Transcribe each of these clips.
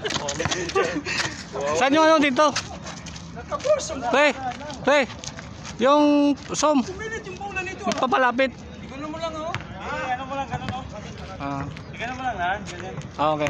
Saan yung ano dito? Pre, yung som. Magpapalapit. Igulo mo lang, oh. Ano mo lang, ganun, oh. Ganun mo lang, ha? Ganyan. Okay.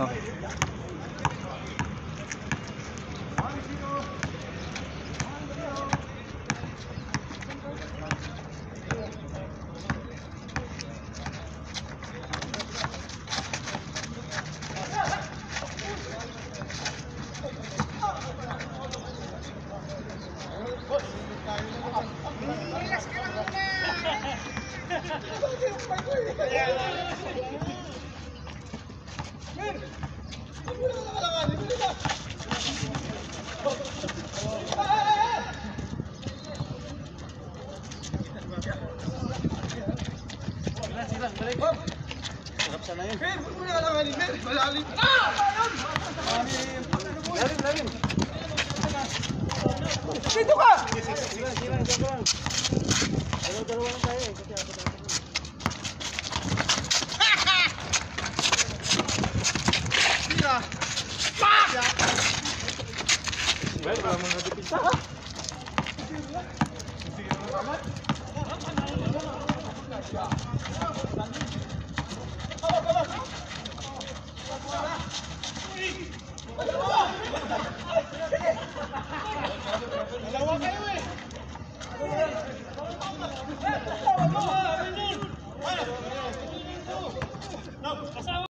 Sarap sana yun. Mer, huwag mo na alanganin, Mer. Malalim. Lalim. Dito ka! Dalawa lang tayo, eh. Well, wala mong natipisa. Dalawa kayo eh! No.